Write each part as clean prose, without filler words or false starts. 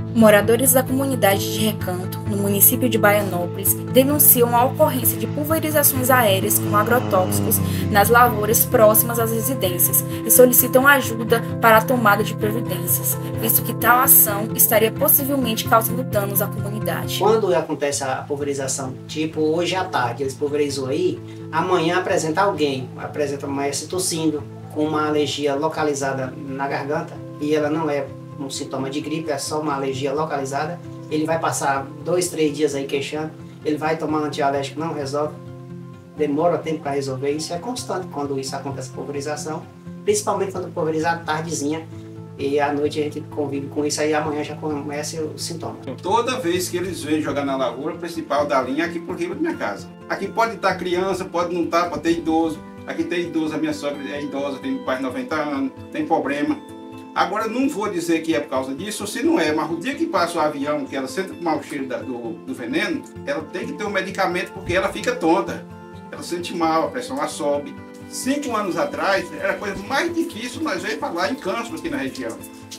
Moradores da comunidade de Recanto, no município de Baianópolis, denunciam a ocorrência de pulverizações aéreas com agrotóxicos nas lavouras próximas às residências e solicitam ajuda para a tomada de providências, visto que tal ação estaria possivelmente causando danos à comunidade. Quando acontece a pulverização, tipo hoje à tarde, eles pulverizou aí, amanhã apresenta uma mulher se tossindo, com uma alergia localizada na garganta, e ela não é um sintoma de gripe, é só uma alergia localizada. Ele vai passar 2, 3 dias aí queixando, ele vai tomar antialérgico, não resolve, demora tempo para resolver. Isso é constante quando isso acontece, pulverização, principalmente quando pulverizar à tardezinha, e à noite a gente convive com isso, aí amanhã já começa o sintoma. Toda vez que eles vêm jogar na lavoura, o principal da linha é aqui por riba da minha casa. Aqui pode estar criança, pode não estar, pode ter idoso. Aqui tem idoso, a minha sogra é idosa, tem quase 90 anos, tem problema. Agora, não vou dizer que é por causa disso, se não é, mas o dia que passa o avião, que ela sente o mau cheiro do veneno, ela tem que ter um medicamento porque ela fica tonta. Ela sente mal, a pressão sobe. 5 anos atrás, era a coisa mais difícil nós veio falar em câncer aqui na região.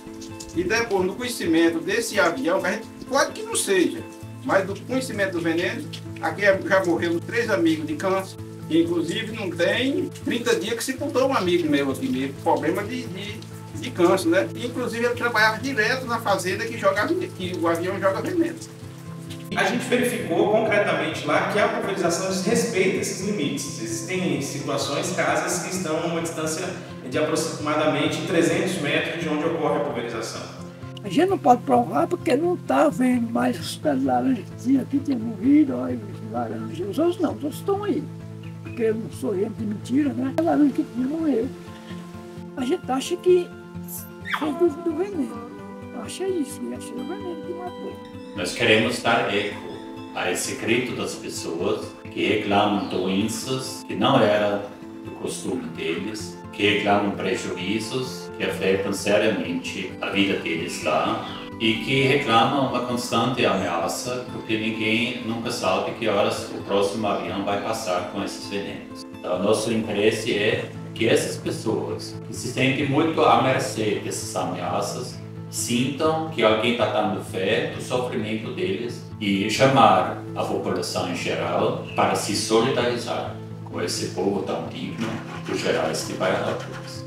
E depois, no conhecimento desse avião, que a gente pode que não seja, mas do conhecimento do veneno, aqui já morreram 3 amigos de câncer. Inclusive, não tem 30 dias que sepultou um amigo meu aqui mesmo, problema de câncer, né? Inclusive, ele trabalhava direto na fazenda que o avião joga veneno. A gente verificou concretamente lá que a pulverização respeita esses limites. Existem situações, casas que estão a uma distância de aproximadamente 300 metros de onde ocorre a pulverização. A gente não pode provar porque não está vendo, mas os pés de laranja que tinha aqui tinha morrido, olha, os laranjas. Os outros não, os outros estão aí. Porque eu não sou gente de mentira, né? A laranja que tinha morreu. A gente acha que foi do veneno. Acha isso, e acha o veneno que matou. Nós queremos dar eco a esse grito das pessoas que reclamam doenças que não era do costume deles, que reclamam prejuízos que afetam seriamente a vida deles lá e que reclamam uma constante ameaça porque ninguém nunca sabe que horas o próximo avião vai passar com esses venenos. Então, nosso interesse é que essas pessoas que se sentem muito à mercê dessas ameaças sintam que alguém está dando fé do sofrimento deles e chamar a população em geral para se solidarizar com esse povo tão digno dos Gerais de Baianópolis.